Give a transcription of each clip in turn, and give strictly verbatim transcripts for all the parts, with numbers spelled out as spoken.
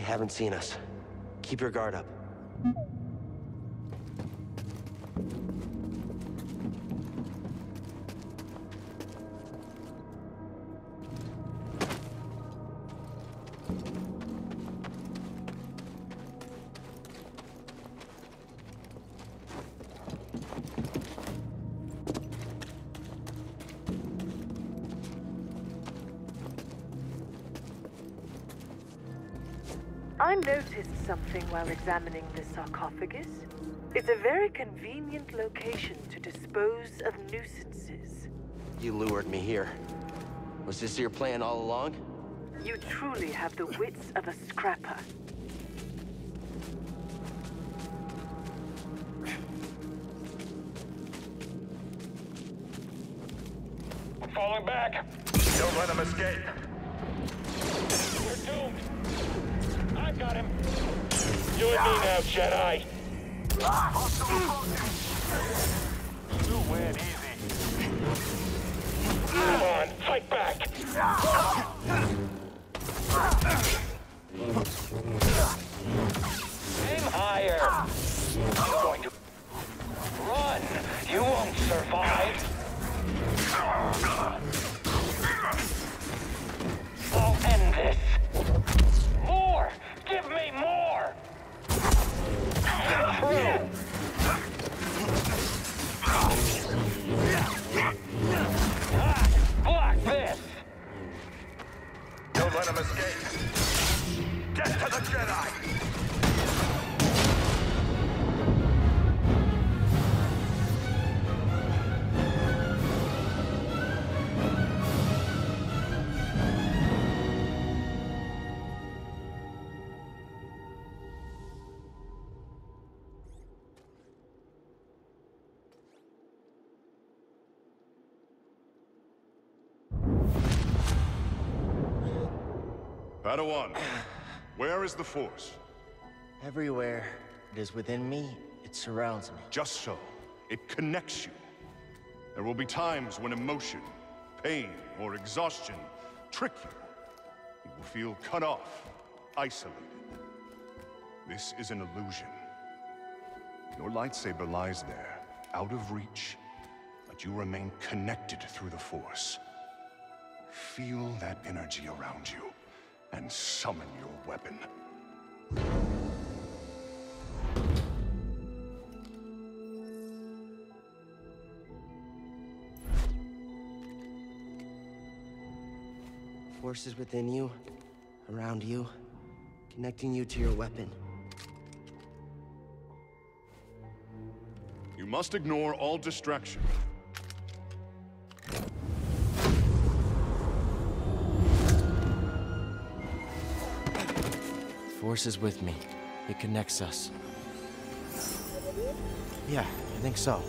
haven't seen us. Keep your guard up. I noticed something while examining the sarcophagus. It's a very convenient location to dispose of nuisances. You lured me here. Was this your plan all along? You truly have the wits of a scrapper. I'm falling back. Don't let him escape. We're doomed. I've got him. You and me now, Jedi. You win easy. Come on, fight back. Aim higher. You're going to run. You won't survive. I'll end this. More! Give me more! Get through! Ah, block this! Don't let him escape! Get to the Jedi! Padawan, where is the Force? Everywhere it is within me, it surrounds me. Just so. It connects you. There will be times when emotion, pain, or exhaustion trick you. You will feel cut off, isolated. This is an illusion. Your lightsaber lies there, out of reach, but you remain connected through the Force. Feel that energy around you, and summon your weapon. Force is within you, around you, connecting you to your weapon. You must ignore all distraction. Force is with me. It connects us. Yeah, I think so.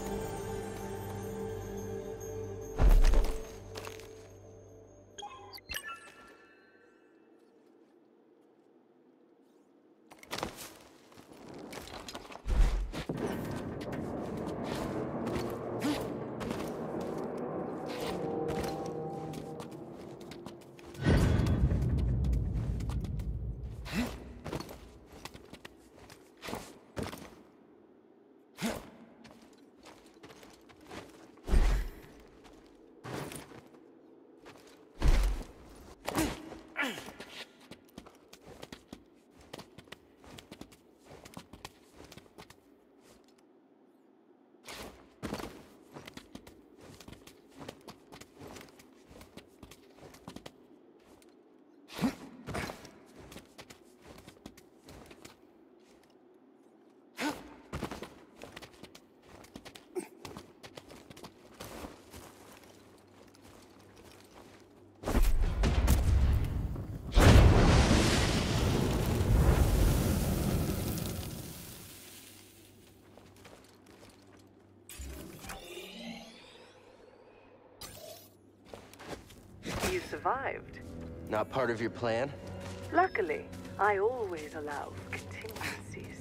You survived. Not part of your plan? Luckily, I always allow for contingencies.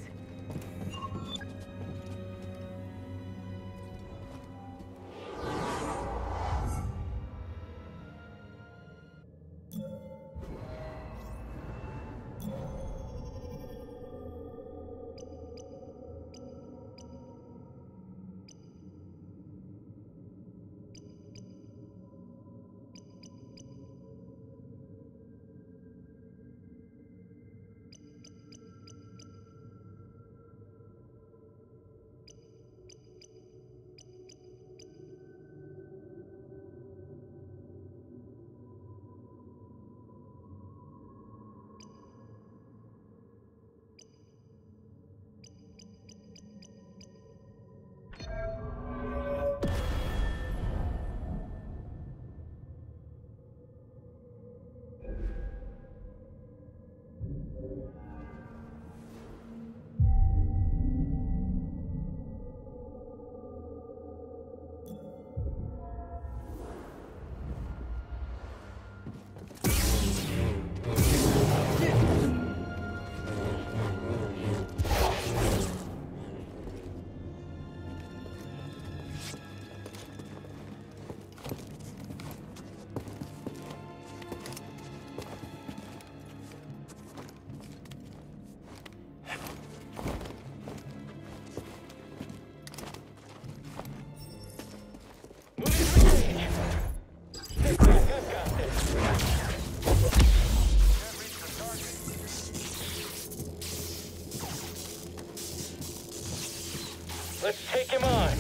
Let's take him on.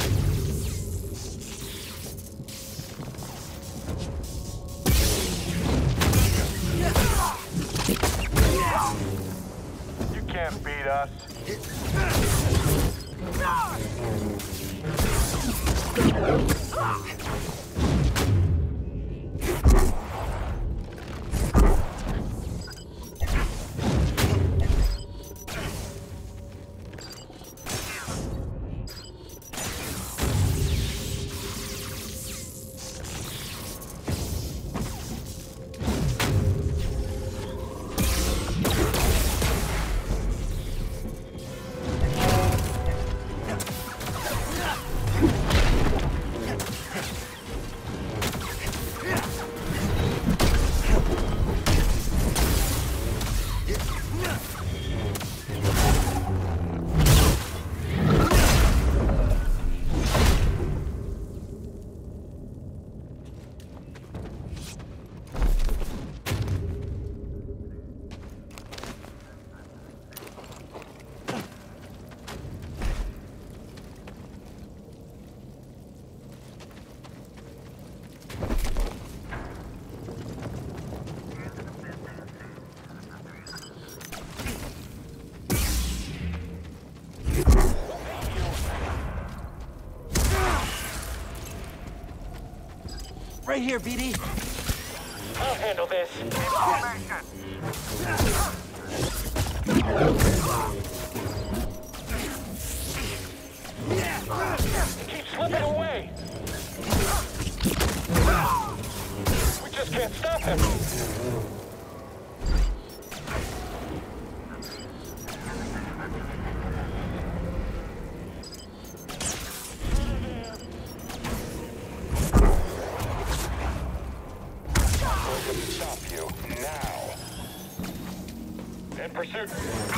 You can't beat us. Right here, B D. I'll handle this. Keep slipping away. We just can't stop him. Stop you now. In pursuit.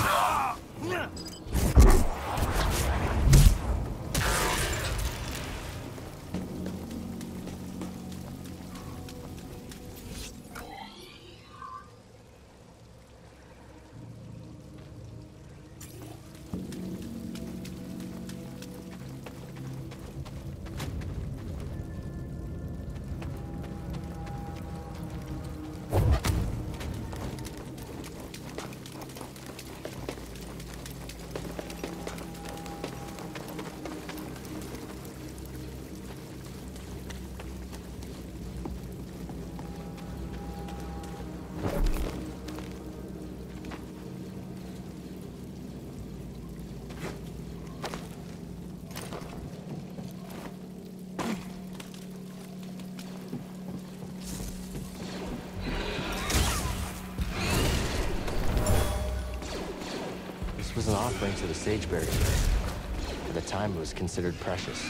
This was an offering to the Sageberry. At the time, it was considered precious.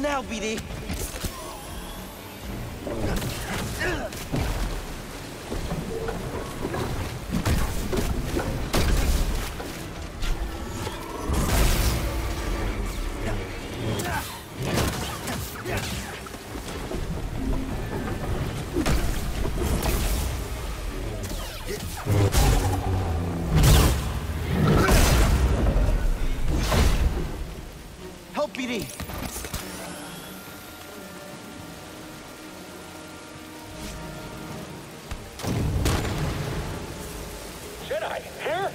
now, B D. Help, B D. Jedi, here?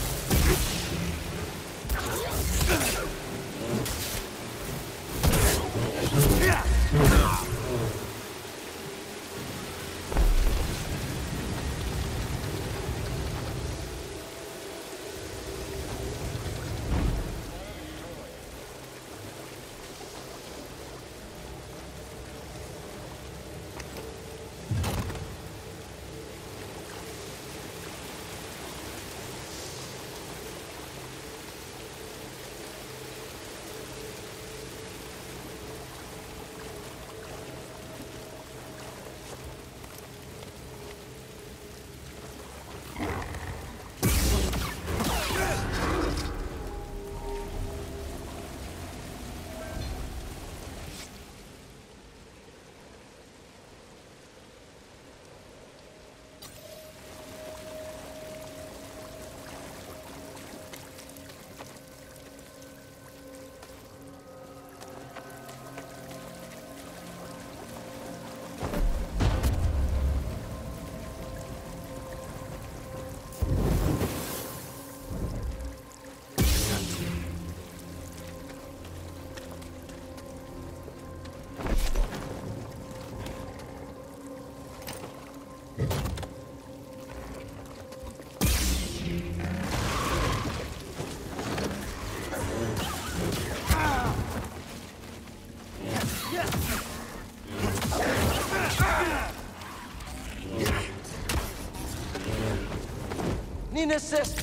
Need an assist.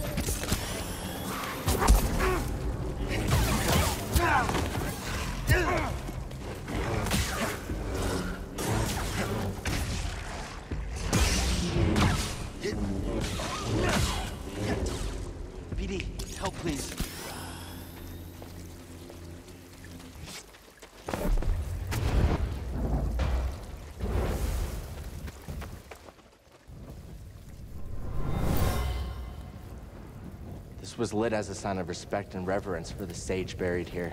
B D, help please. This was lit as a sign of respect and reverence for the sage buried here.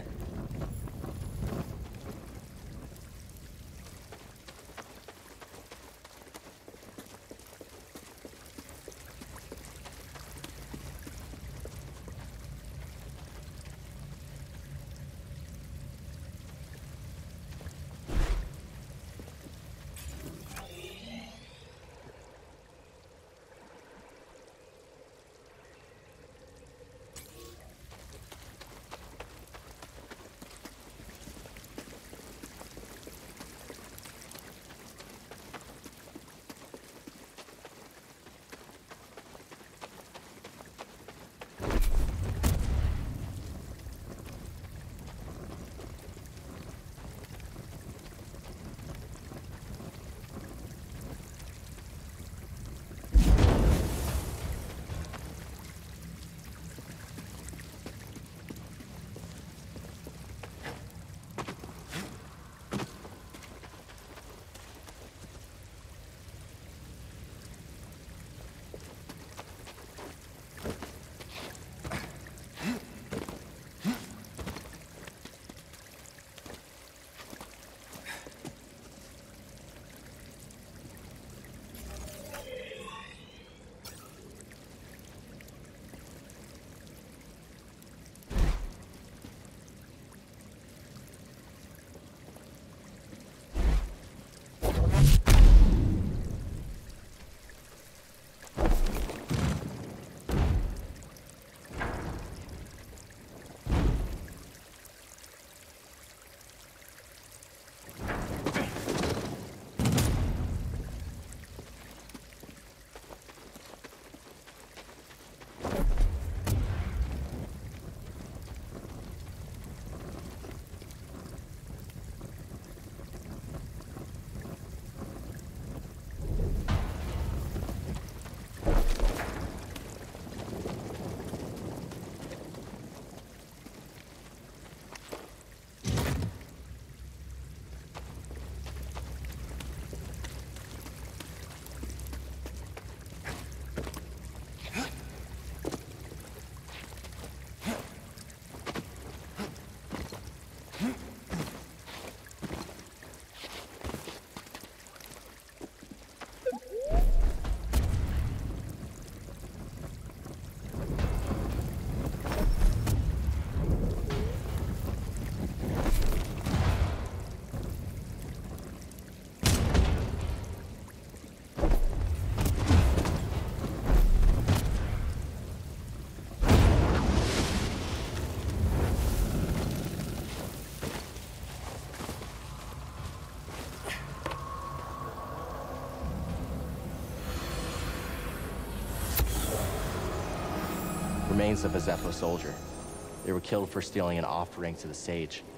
remains of a Zepho soldier. They were killed for stealing an offering to the sage.